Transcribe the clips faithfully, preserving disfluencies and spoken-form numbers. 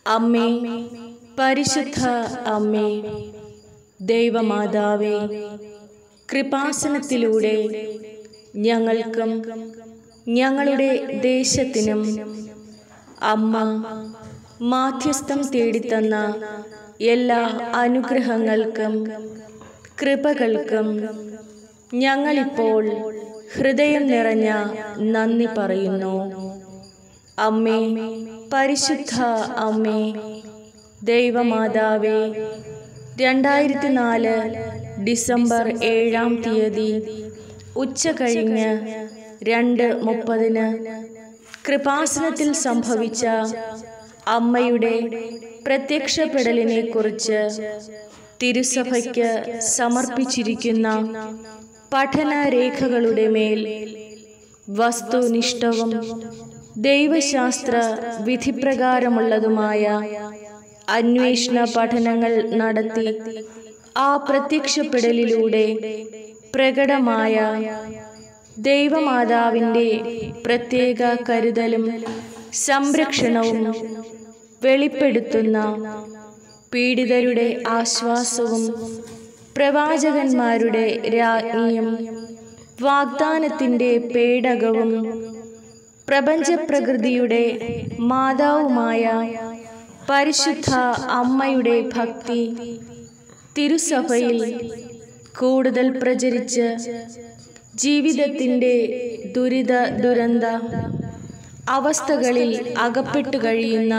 അമ്മേ, പരിശുദ്ധ അമ്മേ, ദൈവമാതാവേ, കൃപാസനത്തിലൂടെ ഞങ്ങൾക്കും ഞങ്ങളുടെ ദേശത്തിനും അമ്മ മാധ്യസ്ഥം തേടിത്തന്ന എല്ലാ അനുഗ്രഹങ്ങൾക്കും കൃപകൾക്കും ഞങ്ങളിപ്പോൾ ഹൃദയം നിറഞ്ഞ നന്ദി പറയുന്നു. അമ്മേ, പരിശുദ്ധ അമ്മേ, ദൈവമാതാവേ, രണ്ടായിരത്തി നാല് ഡിസംബർ ഏഴാം തീയതി ഉച്ച കഴിഞ്ഞ് രണ്ട് മുപ്പതിന് കൃപാസനത്തിൽ സംഭവിച്ച അമ്മയുടെ പ്രത്യക്ഷപ്പെടലിനെ കുറിച്ച് തിരുസഭയ്ക്ക് സമർപ്പിച്ചിരിക്കുന്ന പഠനരേഖകളുടെ മേൽ വസ്തുനിഷ്ഠവും ദൈവശാസ്ത്ര വിധിപ്രകാരമുള്ളതുമായ അന്വേഷണ പഠനങ്ങൾ നടത്തി ആ പ്രത്യക്ഷപ്പെടലിലൂടെ പ്രകടമായ ദൈവമാതാവിൻ്റെ പ്രത്യേക കരുതലും സംരക്ഷണവും വെളിപ്പെടുത്തുന്ന പീഡിതരുടെ ആശ്വാസവും പ്രവാചകന്മാരുടെ രാജ്ഞിയും വാഗ്ദാനത്തിൻ്റെ പേടകവും പ്രപഞ്ചപ്രകൃതിയുടെ മാതാവുമായ പരിശുദ്ധ അമ്മയുടെ ഭക്തി തിരുസഭയിൽ കൂടുതൽ പ്രചരിച്ച് ജീവിതത്തിൻ്റെ ദുരിത ദുരന്ത അവസ്ഥകളിൽ അകപ്പെട്ടു കഴിയുന്ന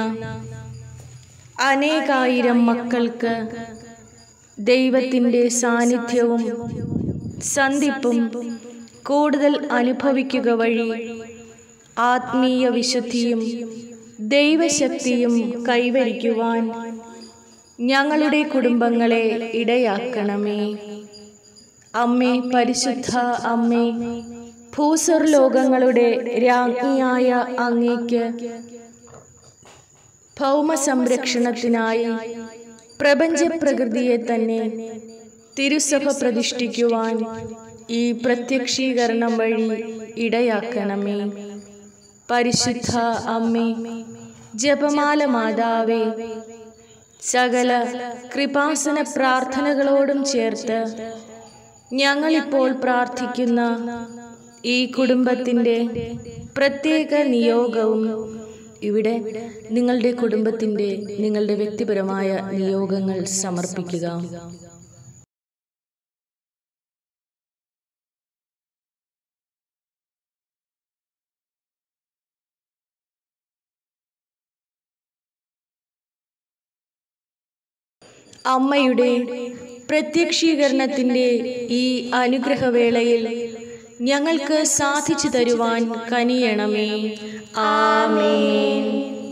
അനേകായിരം മക്കൾക്ക് ദൈവത്തിൻ്റെ സാന്നിധ്യവും സന്ധിപ്പും കൂടുതൽ അനുഭവിക്കുക വഴി ആത്മീയ വിശുദ്ധിയും ദൈവശക്തിയും കൈവരിക്കുവാൻ ഞങ്ങളുടെ കുടുംബങ്ങളെ ഇടയാക്കണമേ. അമ്മേ, പരിശുദ്ധ അമ്മേ, ഭൂസ്വർലോകങ്ങളുടെ രാജ്ഞിയായ അങ്ങേക്ക് ഭൗമ സംരക്ഷണത്തിനായി പ്രപഞ്ചപ്രകൃതിയെ തന്നെ തിരുസഭ പ്രതിഷ്ഠിക്കുവാൻ ഈ പ്രത്യക്ഷീകരണം വഴി ഇടയാക്കണമേ. പരിശുദ്ധ അമ്മേ, ജപമാല മാതാവേ, സകല കൃപാസന പ്രാർത്ഥനകളോടും ചേർത്ത് ഞങ്ങളിപ്പോൾ പ്രാർത്ഥിക്കുന്ന ഈ കുടുംബത്തിൻ്റെ പ്രത്യേക നിയോഗവും ഇവിടെ നിങ്ങളുടെ കുടുംബത്തിൻ്റെ നിങ്ങളുടെ വ്യക്തിപരമായ നിയോഗങ്ങൾ സമർപ്പിക്കുക. അമ്മയുടെ പ്രത്യക്ഷീകരണത്തിൻ്റെ ഈ അനുഗ്രഹവേളയിൽ ഞങ്ങൾക്ക് സാധിച്ചു തരുവാൻ കനിയണമേ. ആമേൻ.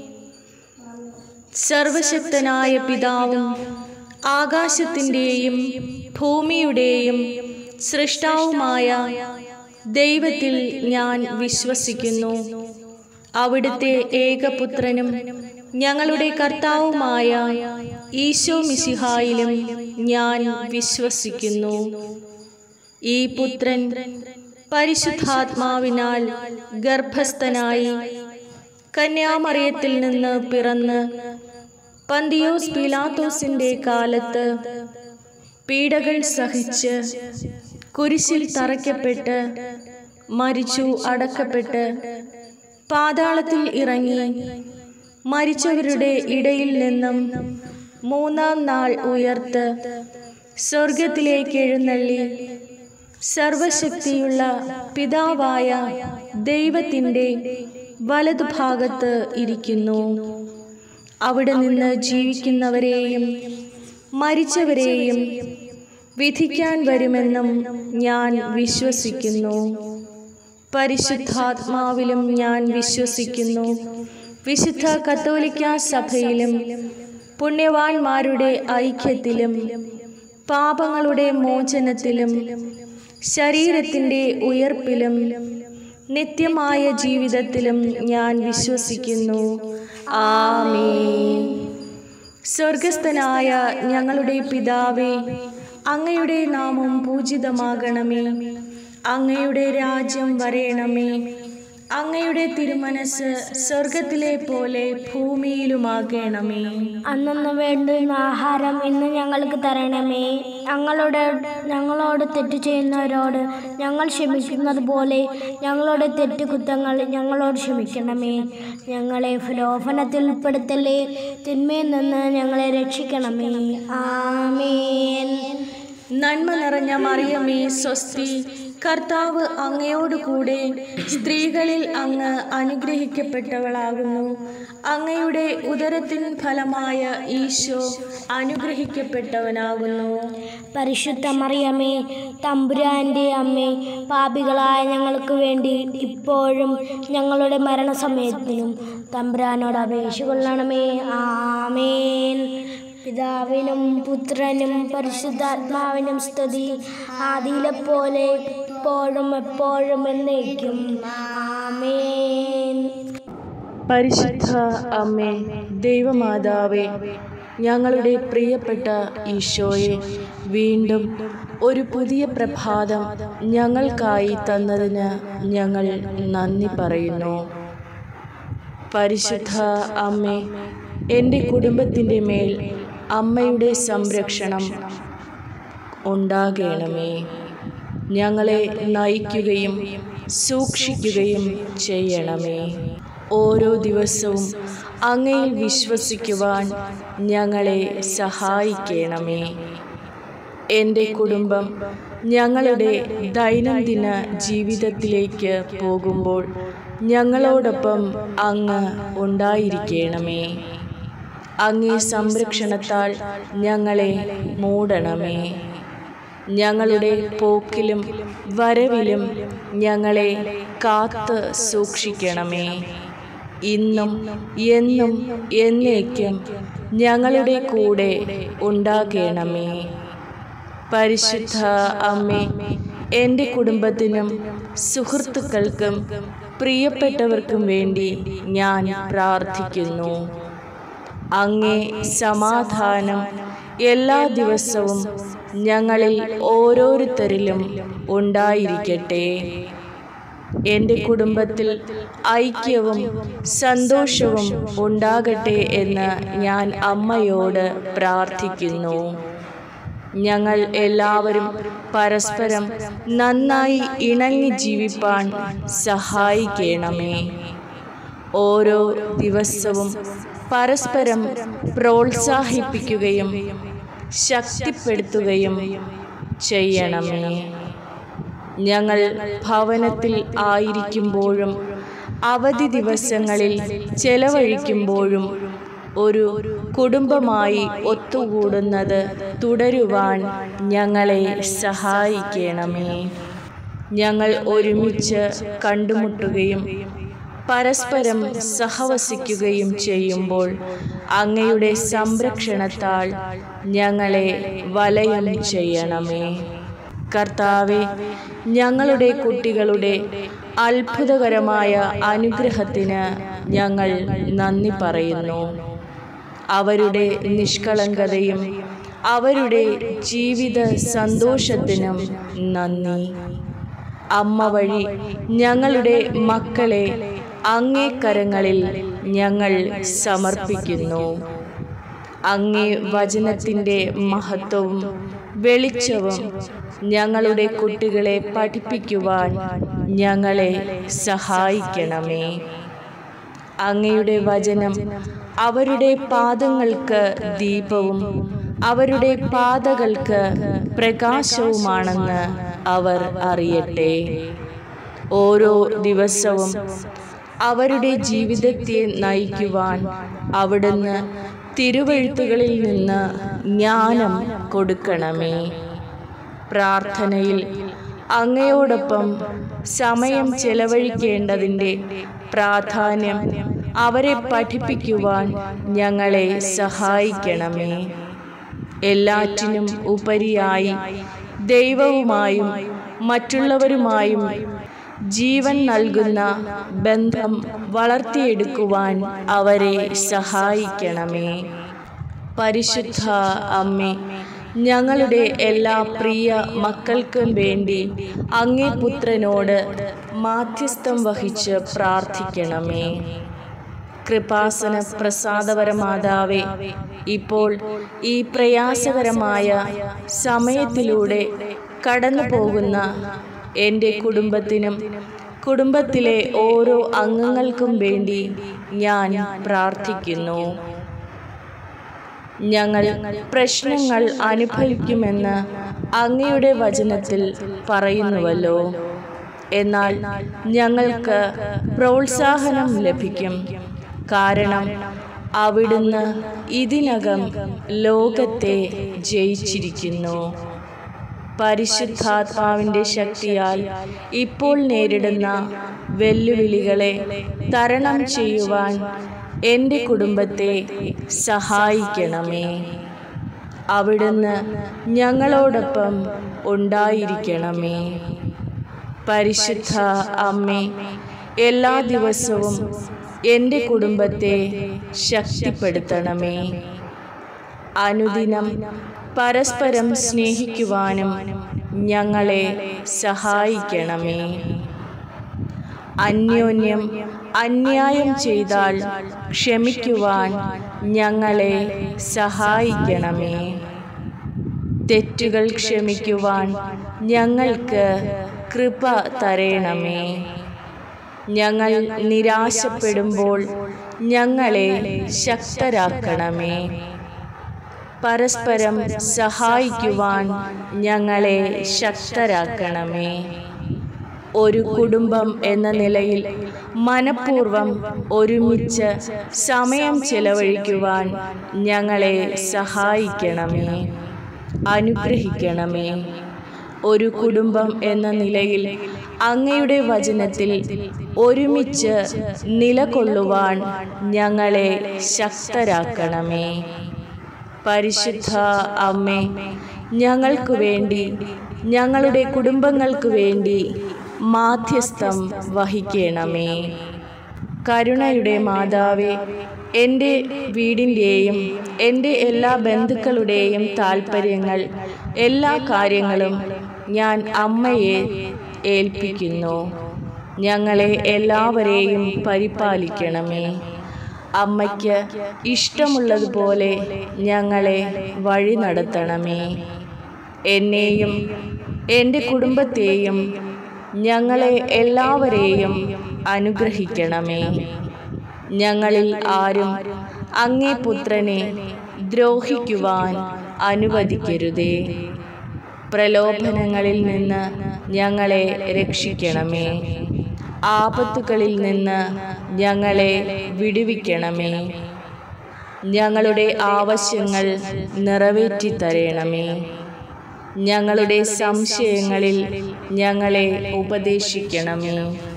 സർവശക്തനായ പിതാവും ആകാശത്തിൻ്റെയും ഭൂമിയുടെയും സൃഷ്ടാവുമായ ദൈവത്തിൽ ഞാൻ വിശ്വസിക്കുന്നു. അവിടുത്തെ ഏകപുത്രനും ഞങ്ങളുടെ കർത്താവുമായ ഈശോ മിശിഹായിലും ഞാൻ വിശ്വസിക്കുന്നു. ഈ പുത്രൻ പരിശുദ്ധാത്മാവിനാൽ ഗർഭസ്ഥനായി കന്യാമറിയത്തിൽ നിന്ന് പിറന്ന് പന്തിയോസ് പീലാത്തോസിന്റെ കാലത്ത് പീഡകൾ സഹിച്ച് കുരിശിൽ തറയ്ക്കപ്പെട്ട് മരിച്ചു അടക്കപ്പെട്ട് പാതാളത്തിൽ ഇറങ്ങി മരിച്ചവരുടെ ഇടയിൽ നിന്നും മൂന്നാം നാൾ ഉയർത്ത് സ്വർഗത്തിലേക്ക് എഴുന്നള്ളി സർവശക്തിയുള്ള പിതാവായ ദൈവത്തിൻ്റെ വലതുഭാഗത്ത് ഇരിക്കുന്നു. അവിടെ നിന്ന് ജീവിക്കുന്നവരെയും മരിച്ചവരെയും വിധിക്കാൻ വരുമെന്നും ഞാൻ വിശ്വസിക്കുന്നു. പരിശുദ്ധാത്മാവിലും ഞാൻ വിശ്വസിക്കുന്നു. വിശുദ്ധ കത്തോലിക്ക സഭയിലും പുണ്യവാന്മാരുടെ ഐക്യത്തിലും പാപങ്ങളുടെ മോചനത്തിലും ശരീരത്തിൻ്റെ ഉയർപ്പിലും നിത്യമായ ജീവിതത്തിലും ഞാൻ വിശ്വസിക്കുന്നു. ആമേൻ. സ്വർഗസ്ഥനായ ഞങ്ങളുടെ പിതാവേ, അങ്ങയുടെ നാമം പൂജിതമാകണമേ. അങ്ങയുടെ രാജ്യം വരയണമേ. അങ്ങയുടെ തിരുമനസ് സ്വർഗത്തിലെ പോലെ ഭൂമിയിലുമാകണമേ. അന്നു വേണ്ടുന്ന ആഹാരം ഇന്ന് ഞങ്ങൾക്ക് തരണമേ. ഞങ്ങളുടെ ഞങ്ങളോട് തെറ്റ് ചെയ്യുന്നവരോട് ഞങ്ങൾ ക്ഷമിക്കുന്നത് പോലെ ഞങ്ങളുടെ തെറ്റുകുറ്റങ്ങൾ ഞങ്ങളോട് ക്ഷമിക്കണമേ. ഞങ്ങളെ പ്രലോഭനത്തിൽ ഉൾപ്പെടുത്തല്ലേ, തിന്മയിൽ നിന്ന് ഞങ്ങളെ രക്ഷിക്കണമേ. ആമേൻ. നന്മ നിറഞ്ഞ മറിയമേ സ്വസ്തി, കർത്താവ് അങ്ങയോട് കൂടെ സ്ത്രീകളിൽ അങ്ങ് അനുഗ്രഹിക്കപ്പെട്ടവളാകുന്നു. അങ്ങയുടെ ഉദരത്തിൻ ഫലമായ ഈശോ അനുഗ്രഹിക്കപ്പെട്ടവനാകുന്നു. പരിശുദ്ധ മറിയമേ, തമ്പുരാന്റെ അമ്മേ, പാപികളായ ഞങ്ങൾക്ക് വേണ്ടി ഇപ്പോഴും ഞങ്ങളുടെ മരണസമയത്തിനും തമ്പുരാനോട് അപേക്ഷ കൊള്ളണമേ. ആമേൻ. പിതാവിനും പുത്രനും പരിശുദ്ധാത്മാവിനും സ്തുതി, ആദിയിലെ പോലെ ഇപ്പോഴും എപ്പോഴും എന്നേക്കും. ആമേൻ. പരിശുദ്ധ അമ്മേ, ദൈവമാതാവേ, ഞങ്ങളുടെ പ്രിയപ്പെട്ട ഈശോയെ വീണ്ടും ഒരു പുതിയ പ്രഭാതം ഞങ്ങൾക്കായി തന്നതിന് ഞങ്ങൾ നന്ദി പറയുന്നു. പരിശുദ്ധ അമ്മേ, എൻ്റെ കുടുംബത്തിൻ്റെ മേൽ അമ്മയുടെ സംരക്ഷണം ഉണ്ടാകണമേ. ഞങ്ങളെ നയിക്കുകയും സൂക്ഷിക്കുകയും ചെയ്യണമേ. ഓരോ ദിവസവും അങ്ങയിൽ വിശ്വസിക്കുവാൻ ഞങ്ങളെ സഹായിക്കണമേ. എൻ്റെ കുടുംബം ഞങ്ങളുടെ ദൈനംദിന ജീവിതത്തിലേക്ക് പോകുമ്പോൾ ഞങ്ങളോടൊപ്പം അങ്ങ് ഉണ്ടായിരിക്കണമേ. അങ്ങേ സംരക്ഷണത്താൽ ഞങ്ങളെ മൂടണമേ. ഞങ്ങളുടെ പോക്കിലും വരവിലും ഞങ്ങളെ കാത്ത് സൂക്ഷിക്കണമേ. ഇന്നും എന്നും എന്നേക്കും ഞങ്ങളുടെ കൂടെ ഉണ്ടാകണമേ. പരിശുദ്ധ അമ്മേ, എൻ്റെ കുടുംബത്തിനും സുഹൃത്തുക്കൾക്കും പ്രിയപ്പെട്ടവർക്കും വേണ്ടി ഞാൻ പ്രാർത്ഥിക്കുന്നു. അങ്ങേ സമാധാനം എല്ലാ ദിവസവും ഞങ്ങളിൽ ഓരോരുത്തരിലും ഉണ്ടായിരിക്കട്ടെ. എൻ്റെ കുടുംബത്തിൽ ഐക്യവും സന്തോഷവും ഉണ്ടാകട്ടെ എന്ന് ഞാൻ അമ്മയോട് പ്രാർത്ഥിക്കുന്നു. ഞങ്ങൾ എല്ലാവരും പരസ്പരം നന്നായി ഇണങ്ങി ജീവിപ്പാൻ സഹായിക്കണമേ. ഓരോ ദിവസവും പരസ്പരം പ്രോത്സാഹിപ്പിക്കുകയും ശക്തിപ്പെടുത്തുകയും ചെയ്യണമേ. ഞങ്ങൾ ഭവനത്തിൽ ആയിരിക്കുമ്പോഴും അവധി ദിവസങ്ങളിൽ ചെലവഴിക്കുമ്പോഴും ഒരു കുടുംബമായി ഒത്തുകൂടുന്നത് തുടരുവാൻ ഞങ്ങളെ സഹായിക്കണമേ. ഞങ്ങൾ ഒരുമിച്ച് കണ്ടുമുട്ടുകയും പരസ്പരം സഹവസിക്കുകയും ചെയ്യുമ്പോൾ അങ്ങയുടെ സംരക്ഷണത്താൽ ഞങ്ങളെ വലയം ചെയ്യണമേ. കർത്താവേ, ഞങ്ങളുടെ കുട്ടികളുടെ അത്ഭുതകരമായ അനുഗ്രഹത്തിന് ഞങ്ങൾ നന്ദി പറയുന്നു. അവരുടെ നിഷ്കളങ്കതയും അവരുടെ ജീവിത സന്തോഷത്തിനും നന്ദി. അമ്മ വഴി ഞങ്ങളുടെ മക്കളെ അങ്ങേ കരങ്ങളിൽ ഞങ്ങൾ സമർപ്പിക്കുന്നു. അങ്ങേ വചനത്തിൻ്റെ മഹത്വവും വെളിച്ചവും ഞങ്ങളുടെ കുട്ടികളെ പഠിപ്പിക്കുവാൻ ഞങ്ങളെ സഹായിക്കണമേ. അങ്ങയുടെ വചനം അവരുടെ പാദങ്ങൾക്ക് ദീപവും അവരുടെ പാതകൾക്ക് പ്രകാശവുമാണെന്ന് അവർ അറിയട്ടെ. ഓരോ ദിവസവും അവരുടെ ജീവിതത്തെ നയിക്കുവാൻ അവിടുന്ന് തിരുവെഴുത്തുകളിൽ നിന്ന് ജ്ഞാനം കൊടുക്കണമേ. പ്രാർത്ഥനയിൽ അങ്ങയോടൊപ്പം സമയം ചെലവഴിക്കേണ്ടതിൻ്റെ പ്രാധാന്യം അവരെ പഠിപ്പിക്കുവാൻ ഞങ്ങളെ സഹായിക്കണമേ. എല്ലാറ്റിനും ഉപരിയായി ദൈവവുമായും മറ്റുള്ളവരുമായും ജീവൻ നൽകുന്ന ബന്ധം വളർത്തിയെടുക്കുവാൻ അവരെ സഹായിക്കണമേ. പരിശുദ്ധ അമ്മേ, ഞങ്ങളുടെ എല്ലാ പ്രിയ മക്കൾക്കും വേണ്ടി അങ്ങേ പുത്രനോട് മാധ്യസ്ഥം വഹിച്ച് പ്രാർത്ഥിക്കണമേ. കൃപാസന പ്രസാദപരമാതാവേ, ഇപ്പോൾ ഈ പ്രയാസകരമായ സമയത്തിലൂടെ കടന്നു പോകുന്ന എൻ്റെ കുടുംബത്തിനും കുടുംബത്തിലെ ഓരോ അംഗങ്ങൾക്കും വേണ്ടി ഞാൻ പ്രാർത്ഥിക്കുന്നു. ഞങ്ങൾ പ്രശ്നങ്ങൾ അനുഭവിക്കുമെന്ന് അങ്ങയുടെ വചനത്തിൽ പറയുന്നുവല്ലോ. എന്നാൽ ഞങ്ങൾക്ക് പ്രോത്സാഹനം ലഭിക്കും. കാരണം അവിടുന്ന് ഇതിനകം ലോകത്തെ ജയിച്ചിരിക്കുന്നു. പരിശുദ്ധാത്മാവിൻ്റെ ശക്തിയാൽ ഇപ്പോൾ നേരിടുന്ന വെല്ലുവിളികളെ തരണം ചെയ്യുവാൻ എൻ്റെ കുടുംബത്തെ സഹായിക്കണമേ. അവിടുന്ന് ഞങ്ങളോടൊപ്പം ഉണ്ടായിരിക്കണമേ. പരിശുദ്ധ അമ്മേ, എല്ലാ ദിവസവും എൻ്റെ കുടുംബത്തെ ശക്തിപ്പെടുത്തണമേ. അനുദിനം പരസ്പരം സ്നേഹിക്കുവാനും ഞങ്ങളെ സഹായിക്കണമേ. അന്യോന്യം അന്യായം ചെയ്താൽ ക്ഷമിക്കുവാൻ ഞങ്ങളെ സഹായിക്കണമേ. തെറ്റുകൾ ക്ഷമിക്കുവാൻ ഞങ്ങൾക്ക് കൃപ തരണമേ. ഞങ്ങൾ നിരാശപ്പെടുമ്പോൾ ഞങ്ങളെ ശക്തരാക്കണമേ. പരസ്പരം സഹായിക്കുവാൻ ഞങ്ങളെ ശക്തരാക്കണമേ. ഒരു കുടുംബം എന്ന നിലയിൽ മനഃപൂർവ്വം ഒരുമിച്ച് സമയം ചെലവഴിക്കുവാൻ ഞങ്ങളെ സഹായിക്കണമേ, അനുഗ്രഹിക്കണമേ. ഒരു കുടുംബം എന്ന നിലയിൽ അങ്ങയുടെ വചനത്തിൽ ഒരുമിച്ച് നിലകൊള്ളുവാൻ ഞങ്ങളെ ശക്തരാക്കണമേ. പരിശുദ്ധ അമ്മേ, ഞങ്ങൾക്ക് വേണ്ടി, ഞങ്ങളുടെ കുടുംബങ്ങൾക്ക് വേണ്ടി മാധ്യസ്ഥം വഹിക്കണമേ. കരുണയുടെ മാതാവേ, എൻ്റെ വീടിൻ്റെയും എൻ്റെ എല്ലാ ബന്ധുക്കളുടെയും താൽപ്പര്യങ്ങൾ, എല്ലാ കാര്യങ്ങളും ഞാൻ അമ്മയെ ഏൽപ്പിക്കുന്നു. ഞങ്ങളെ എല്ലാവരെയും പരിപാലിക്കണമേ. അമ്മയ്ക്ക് ഇഷ്ടമുള്ളതുപോലെ ഞങ്ങളെ വഴി നടത്തണമേ. എന്നെയും എൻ്റെ കുടുംബത്തെയും ഞങ്ങളെ എല്ലാവരെയും അനുഗ്രഹിക്കണമേ. ഞങ്ങളിൽ ആരും അങ്ങേ പുത്രനെ ദ്രോഹിക്കുവാൻ അനുവദിക്കരുതേ. പ്രലോഭനങ്ങളിൽ നിന്ന് ഞങ്ങളെ രക്ഷിക്കണമേ. ആപത്തുകളിൽ നിന്ന് ഞങ്ങളെ വിടുവിക്കണമേ. ഞങ്ങളുടെ ആവശ്യങ്ങൾ നിറവേറ്റി തരണമേ. ഞങ്ങളുടെ സംശയങ്ങളിൽ ഞങ്ങളെ ഉപദേശിക്കണമേ.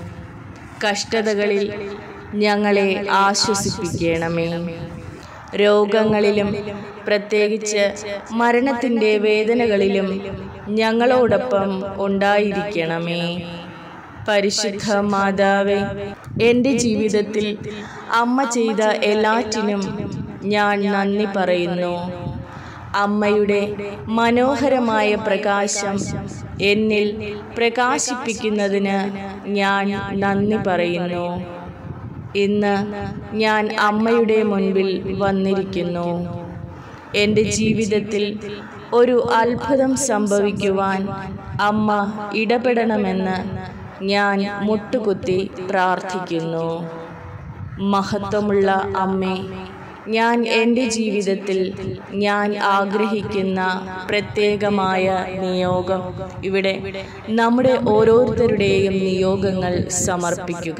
കഷ്ടതകളിൽ ഞങ്ങളെ ആശ്വസിപ്പിക്കണമേ. രോഗങ്ങളിലും പ്രത്യേകിച്ച് മരണത്തിൻ്റെ വേദനകളിലും ഞങ്ങളോടൊപ്പം ഉണ്ടായിരിക്കണമേ. പരിശുദ്ധ മാതാവേ, എൻ്റെ ജീവിതത്തിൽ അമ്മ ചെയ്ത എല്ലാറ്റിനും ഞാൻ നന്ദി പറയുന്നു. അമ്മയുടെ മനോഹരമായ പ്രകാശം എന്നിൽ പ്രകാശിപ്പിക്കുന്നതിന് ഞാൻ നന്ദി പറയുന്നു. ഇന്ന് ഞാൻ അമ്മയുടെ മുൻപിൽ വന്നിരിക്കുന്നു. എൻ്റെ ജീവിതത്തിൽ ഒരു അത്ഭുതം സംഭവിക്കുവാൻ അമ്മ ഇടപെടണമെന്ന് ഞാൻ മുട്ടുകുത്തി പ്രാർത്ഥിക്കുന്നു. മഹത്വമുള്ള അമ്മേ, ഞാൻ എൻ്റെ ജീവിതത്തിൽ ഞാൻ ആഗ്രഹിക്കുന്ന പ്രത്യേകമായ നിയോഗം ഇവിടെ നമ്മുടെ ഓരോരുത്തരുടെയും നിയോഗങ്ങൾ സമർപ്പിക്കുക.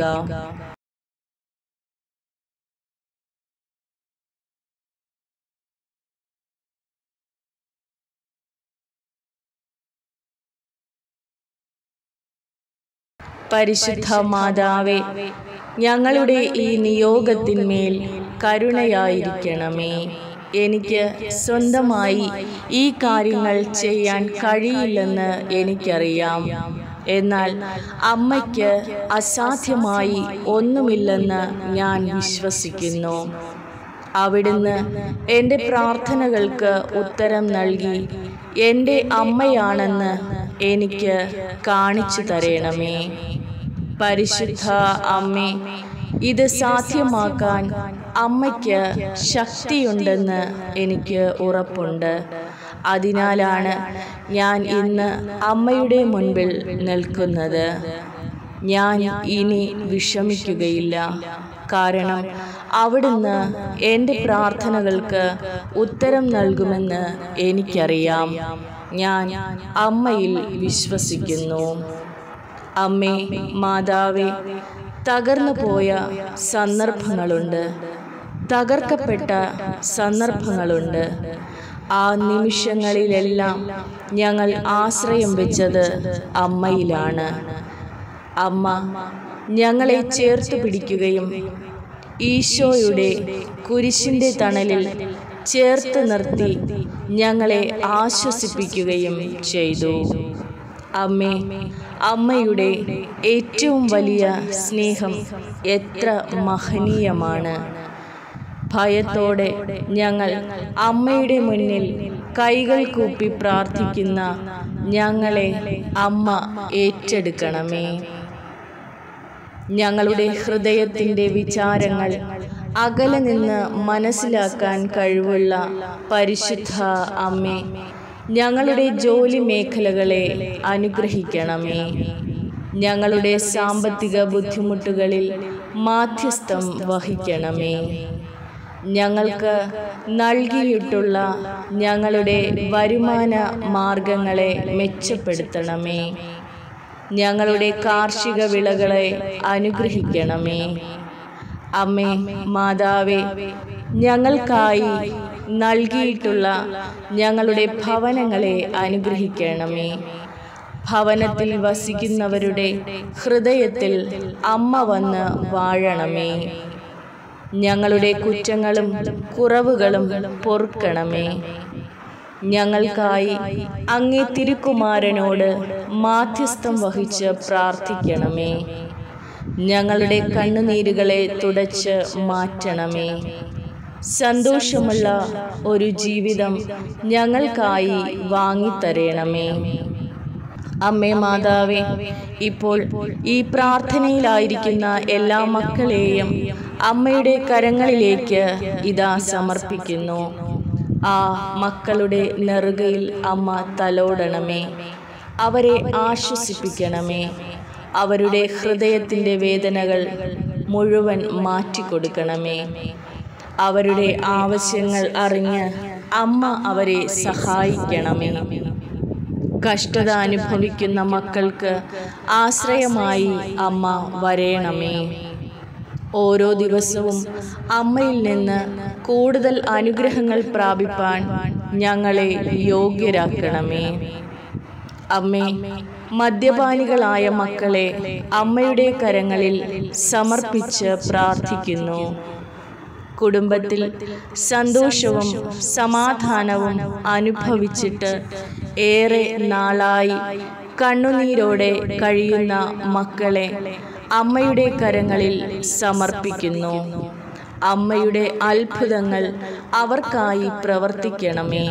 പരിശുദ്ധ മാതാവേ, ഞങ്ങളുടെ ഈ നിയോഗത്തിന്മേൽ കരുണയായിരിക്കണമേ. എനിക്ക് സ്വന്തമായി ഈ കാര്യങ്ങൾ ചെയ്യാൻ കഴിയില്ലെന്ന് എനിക്കറിയാം. എന്നാൽ അമ്മയ്ക്ക് അസാധ്യമായി ഒന്നുമില്ലെന്ന് ഞാൻ വിശ്വസിക്കുന്നു. അവിടുന്ന് എൻ്റെ പ്രാർത്ഥനകൾക്ക് ഉത്തരം നൽകി എൻ്റെ അമ്മയാണെന്ന് എനിക്ക് കാണിച്ചു തരണമേ. പരിശുദ്ധ അമ്മേ, ഇത് സാധ്യമാക്കാൻ അമ്മയ്ക്ക് ശക്തിയുണ്ടെന്ന് എനിക്ക് ഉറപ്പുണ്ട്. അതിനാലാണ് ഞാൻ ഇന്ന് അമ്മയുടെ മുൻപിൽ നിൽക്കുന്നത്. ഞാൻ ഇനി വിഷമിക്കുകയില്ല, കാരണം അവിടുന്ന് എൻ്റെ പ്രാർത്ഥനകൾക്ക് ഉത്തരം നൽകുമെന്ന് എനിക്കറിയാം. ഞാൻ അമ്മയിൽ വിശ്വസിക്കുന്നു. അമ്മേ മാതാവേ, തകർന്നു പോയ സന്ദർഭങ്ങളുണ്ട്, തകർക്കപ്പെട്ട സന്ദർഭങ്ങളുണ്ട്. ആ നിമിഷങ്ങളിലെല്ലാം ഞങ്ങൾ ആശ്രയം വെച്ചത് അമ്മയിലാണ്. അമ്മ ഞങ്ങളെ ചേർത്ത് പിടിക്കുകയും ഈശോയുടെ കുരിശിൻ്റെ തണലിൽ ചേർത്ത് നിർത്തി ഞങ്ങളെ ആശ്വസിപ്പിക്കുകയും ചെയ്തു. അമ്മേ, അമ്മയുടെ ഏറ്റവും വലിയ സ്നേഹം എത്ര മഹനീയമാണ്. ഭയത്തോടെ ഞങ്ങൾ അമ്മയുടെ മുന്നിൽ കൈകൾ കൂപ്പി പ്രാർത്ഥിക്കുന്ന ഞങ്ങളെ അമ്മ ഏറ്റെടുക്കണമേ. ഞങ്ങളുടെ ഹൃദയത്തിൻ്റെ വിചാരങ്ങൾ അകലെ നിന്ന് മനസ്സിലാക്കാൻ കഴിവുള്ള പരിശുദ്ധ അമ്മേ, ഞങ്ങളുടെ ജോലി മേഖലകളെ അനുഗ്രഹിക്കണമേ. ഞങ്ങളുടെ സാമ്പത്തിക ബുദ്ധിമുട്ടുകളിൽ മാധ്യസ്ഥം വഹിക്കണമേ. ഞങ്ങൾക്ക് നൽകിയിട്ടുള്ള ഞങ്ങളുടെ വരുമാന മാർഗങ്ങളെ മെച്ചപ്പെടുത്തണമേ. ഞങ്ങളുടെ കാർഷിക വിളകളെ അനുഗ്രഹിക്കണമേ. അമ്മേ മാതാവേ, ഞങ്ങൾക്കായി നൽകിയിട്ടുള്ള ഞങ്ങളുടെ ഭവനങ്ങളെ അനുഗ്രഹിക്കണമേ. ഭവനത്തിൽ വസിക്കുന്നവരുടെ ഹൃദയത്തിൽ അമ്മ വന്ന് വാഴണമേ. ഞങ്ങളുടെ കുറ്റങ്ങളും കുറവുകളും പൊറുക്കണമേ. ഞങ്ങൾക്കായി അങ്ങേ തിരുക്കുമാരനോട് മാധ്യസ്ഥം വഹിച്ച് പ്രാർത്ഥിക്കണമേ. ഞങ്ങളുടെ കണ്ണുനീരുകളെ തുടച്ച് മാറ്റണമേ. സന്തോഷമുള്ള ഒരു ജീവിതം ഞങ്ങൾക്കായി വാങ്ങിത്തരണമേ. അമ്മേ മാതാവേ, ഇപ്പോൾ ഈ പ്രാർത്ഥനയിലായിരിക്കുന്ന എല്ലാ മക്കളെയും അമ്മയുടെ കരങ്ങളിലേക്ക് ഇതാ സമർപ്പിക്കുന്നു. ആ മക്കളുടെ നെറുകയിൽ അമ്മ തലോടണമേ. അവരെ ആശ്വസിപ്പിക്കണമേ. അവരുടെ ഹൃദയത്തിൻ്റെ വേദനകൾ മുഴുവൻ മാറ്റിക്കൊടുക്കണമേ. അവരുടെ ആവശ്യങ്ങൾ അറിഞ്ഞ് അമ്മ അവരെ സഹായിക്കണമേ. കഷ്ടത അനുഭവിക്കുന്ന മക്കൾക്ക് ആശ്രയമായി അമ്മ വരേണമേ. ഓരോ ദിവസവും അമ്മയിൽ നിന്ന് കൂടുതൽ അനുഗ്രഹങ്ങൾ പ്രാപിപ്പാൻ ഞങ്ങളെ യോഗ്യരാക്കണമേ. അമ്മേ, മദ്യപാനികളായ മക്കളെ അമ്മയുടെ കരങ്ങളിൽ സമർപ്പിച്ച് പ്രാർത്ഥിക്കുന്നു. കുടുംബത്തിൽ സന്തോഷവും സമാധാനവും അനുഭവിച്ചിട്ട് ഏറെ നാളായി കണ്ണുനീരോടെ കഴിയുന്ന മക്കളെ അമ്മയുടെ കരങ്ങളിൽ സമർപ്പിക്കുന്നു. അമ്മയുടെ അത്ഭുതങ്ങൾ അവർക്കായി പ്രവർത്തിക്കണമേ.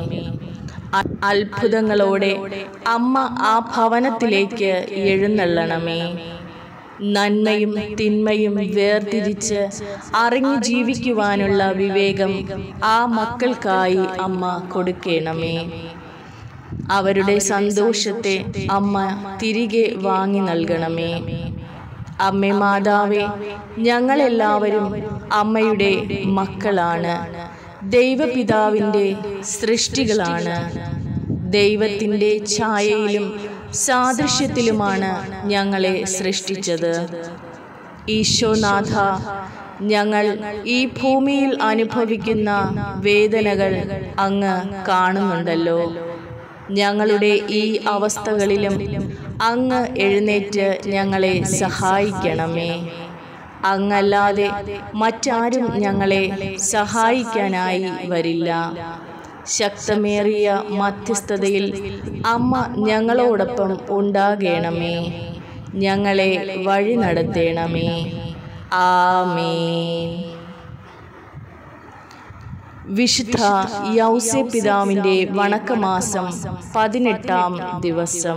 അത്ഭുതങ്ങളോടെ അമ്മ ആ ഭവനത്തിലേക്ക് എഴുന്നള്ളണമേ. നന്മയും തിന്മയും വേർതിരിച്ച് അറിഞ്ഞു ജീവിക്കുവാനുള്ള വിവേകം ആ മക്കൾക്കായി അമ്മ കൊടുക്കണമേ. അവരുടെ സന്തോഷത്തെ അമ്മ തിരികെ വാങ്ങി നൽകണമേ. അമ്മേ മാതാവേ, ഞങ്ങളെല്ലാവരും അമ്മയുടെ മക്കളാണ്. ദൈവപിതാവിൻ്റെ സൃഷ്ടികളാണ്. ദൈവത്തിൻ്റെ ഛായയിലും സാദൃശ്യത്തിലുമാണ് ഞങ്ങളെ സൃഷ്ടിച്ചത്. ഈശോനാഥ, ഞങ്ങൾ ഈ ഭൂമിയിൽ അനുഭവിക്കുന്ന വേദനകൾ അങ്ങ് കാണുന്നുണ്ടല്ലോ. ഞങ്ങളുടെ ഈ അവസ്ഥകളിലും അങ്ങ് എഴുന്നേറ്റ് ഞങ്ങളെ സഹായിക്കണമേ. അങ്ങല്ലാതെ മറ്റാരും ഞങ്ങളെ സഹായിക്കാനായി വരില്ല. ശക്തമേറിയ മധ്യസ്ഥതയിൽ അമ്മ ഞങ്ങളോടൊപ്പം ഉണ്ടാകണമേ. ഞങ്ങളെ വഴി നടത്തണമേ. ആമേൻ. വിശുദ്ധ യൗസേ പിതാവിൻ്റെ വണക്കമാസം പതിനെട്ടാം ദിവസം.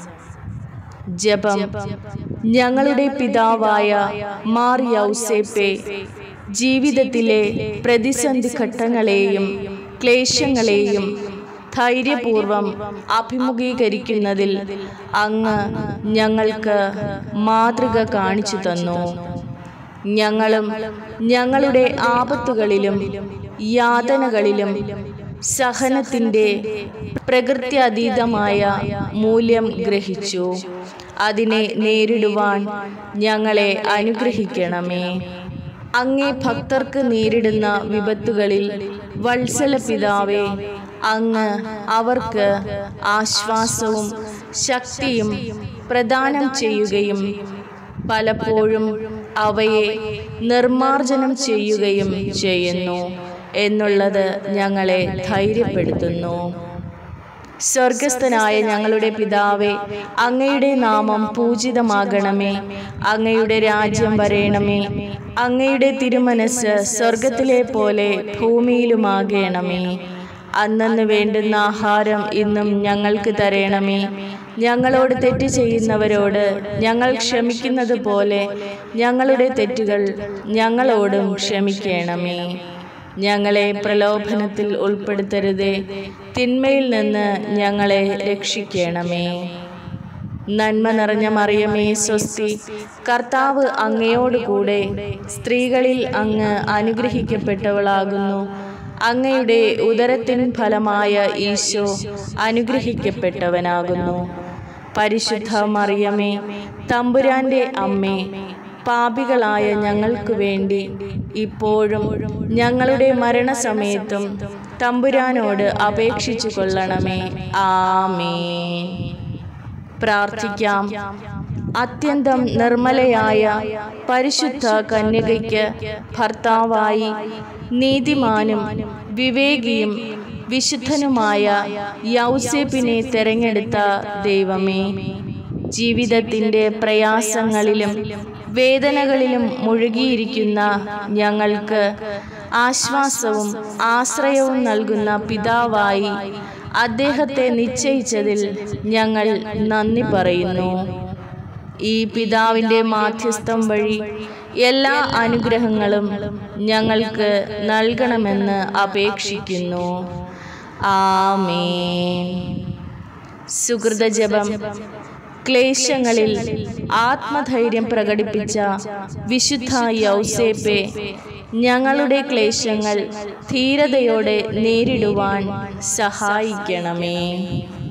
ജപം. ഞങ്ങളുടെ പിതാവായ മാർ യൗസേപ്പേ, ജീവിതത്തിലെ പ്രതിസന്ധി ഘട്ടങ്ങളെയും ക്ലേശങ്ങളെയും ധൈര്യപൂർവം അഭിമുഖീകരിക്കുന്നതിൽ അങ്ങ് ഞങ്ങൾക്ക് മാതൃക കാണിച്ചു തന്നു. ഞങ്ങളും ഞങ്ങളുടെ ആപത്തുകളിലും യാതനകളിലും സഹനത്തിൻ്റെ പ്രകൃത്യാതീതമായ മൂല്യം ഗ്രഹിച്ചു. അതിനെ നേരിടുവാൻ ഞങ്ങളെ അനുഗ്രഹിക്കണമേ. അങ്ങേ ഭക്തർക്ക് നേരിടുന്ന വിപത്തുകളിൽ വത്സല പിതാവേ, അങ്ങ് അവർക്ക് ആശ്വാസവും ശക്തിയും പ്രദാനം ചെയ്യുകയും പലപ്പോഴും അവയെ നിർമാർജനം ചെയ്യുകയും ചെയ്യുന്നു എന്നുള്ളത് ഞങ്ങളെ ധൈര്യപ്പെടുത്തുന്നു. സ്വർഗസ്ഥനായ ഞങ്ങളുടെ പിതാവേ, അങ്ങയുടെ നാമം പൂജിതമാകണമേ. അങ്ങയുടെ രാജ്യം വരേണമേ. അങ്ങയുടെ തിരുമനസ് സ്വർഗത്തിലെ പോലെ ഭൂമിയിലുമാകണമേ. അന്നന്ന് വേണ്ടുന്ന ആഹാരം ഇന്നും ഞങ്ങൾക്ക് തരണമേ. ഞങ്ങളോട് തെറ്റ് ചെയ്യുന്നവരോട് ഞങ്ങൾ ക്ഷമിക്കുന്നത് പോലെ ഞങ്ങളുടെ തെറ്റുകൾ ഞങ്ങളോടും ക്ഷമിക്കണമേ. ഞങ്ങളെ പ്രലോഭനത്തിൽ ഉൾപ്പെടുത്തരുതേ, തിന്മയിൽ നിന്ന് ഞങ്ങളെ രക്ഷിക്കണമേ. നന്മ നിറഞ്ഞ മറിയമേ സ്വസ്തി, കർത്താവ് അങ്ങയോടുകൂടെ സ്ത്രീകളിൽ അങ്ങ് അനുഗ്രഹിക്കപ്പെട്ടവളാകുന്നു. അങ്ങയുടെ ഉദരത്തിൻ ഫലമായ ഈശോ അനുഗ്രഹിക്കപ്പെട്ടവനാകുന്നു. പരിശുദ്ധ മറിയമേ, തമ്പുരാന്റെ അമ്മേ, പാപികളായ ഞങ്ങൾക്ക് വേണ്ടി ഇപ്പോഴും ഞങ്ങളുടെ മരണസമയത്തും തമ്പുരാനോട് അപേക്ഷിച്ചു കൊള്ളണമേ. ആമേൻ. പ്രാർത്ഥിക്കാം. അത്യന്തം നിർമ്മലയായ പരിശുദ്ധ കന്യകയ്ക്ക് ഭർത്താവായി നീതിമാനും വിവേകിയും വിശുദ്ധനുമായ യൗസേപ്പിനെ തെരഞ്ഞെടുത്ത ദൈവമേ, ജീവിതത്തിൻ്റെ പ്രയാസങ്ങളിലും വേദനകളിലും മുഴുകിയിരിക്കുന്ന ഞങ്ങൾക്ക് ആശ്വാസവും ആശ്രയവും നൽകുന്ന പിതാവായി അദ്ദേഹത്തെ നിശ്ചയിച്ചതിൽ ഞങ്ങൾ നന്ദി പറയുന്നു. ഈ പിതാവിൻ്റെ മാധ്യസ്ഥം വഴി എല്ലാ അനുഗ്രഹങ്ങളും ഞങ്ങൾക്ക് നൽകണമെന്ന് അപേക്ഷിക്കുന്നു. ആമേൻ. സുകൃതജപം. ക്ലേശങ്ങളിൽ ആത്മധൈര്യം പ്രകടിപ്പിച്ച വിശുദ്ധ യൗസേപ്പേ, ഞങ്ങളുടെ ക്ലേശങ്ങൾ ധീരതയോടെ നേരിടുവാൻ സഹായിക്കണമേ.